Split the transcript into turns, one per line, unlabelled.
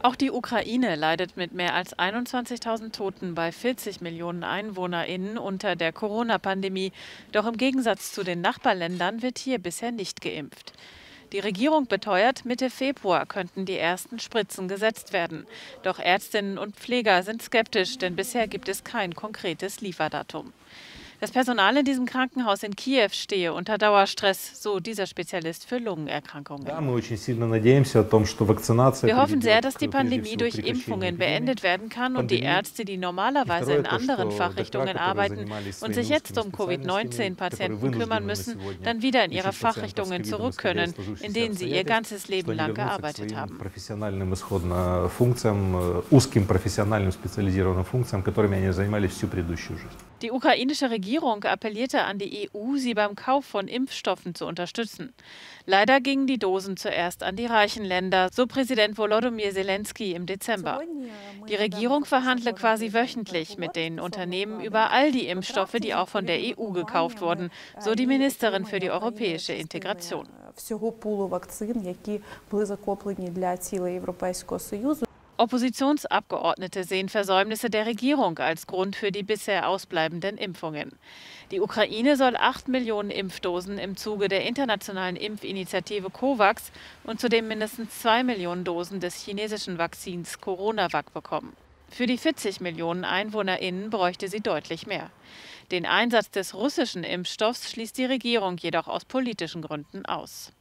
Auch die Ukraine leidet mit mehr als 21.000 Toten bei 40 Millionen EinwohnerInnen unter der Corona-Pandemie. Doch im Gegensatz zu den Nachbarländern wird hier bisher nicht geimpft. Die Regierung beteuert, Mitte Februar könnten die ersten Spritzen gesetzt werden. Doch Ärztinnen und Pfleger sind skeptisch, denn bisher gibt es kein konkretes Lieferdatum. Das Personal in diesem Krankenhaus in Kiew stehe unter Dauerstress, so dieser Spezialist für Lungenerkrankungen. Wir hoffen sehr, dass die Pandemie durch Impfungen beendet werden kann und die Ärzte, die normalerweise in anderen Fachrichtungen arbeiten und sich jetzt um Covid-19-Patienten kümmern müssen, dann wieder in ihre Fachrichtungen zurück können, in denen sie ihr ganzes Leben lang gearbeitet haben. Die ukrainische Regierung appellierte an die EU, sie beim Kauf von Impfstoffen zu unterstützen. Leider gingen die Dosen zuerst an die reichen Länder, so Präsident Volodymyr Zelensky im Dezember. Die Regierung verhandle quasi wöchentlich mit den Unternehmen über all die Impfstoffe, die auch von der EU gekauft wurden, so die Ministerin für die europäische Integration. Oppositionsabgeordnete sehen Versäumnisse der Regierung als Grund für die bisher ausbleibenden Impfungen. Die Ukraine soll 8 Millionen Impfdosen im Zuge der internationalen Impfinitiative COVAX und zudem mindestens 2 Millionen Dosen des chinesischen Vakzins CoronaVac bekommen. Für die 40 Millionen EinwohnerInnen bräuchte sie deutlich mehr. Den Einsatz des russischen Impfstoffs schließt die Regierung jedoch aus politischen Gründen aus.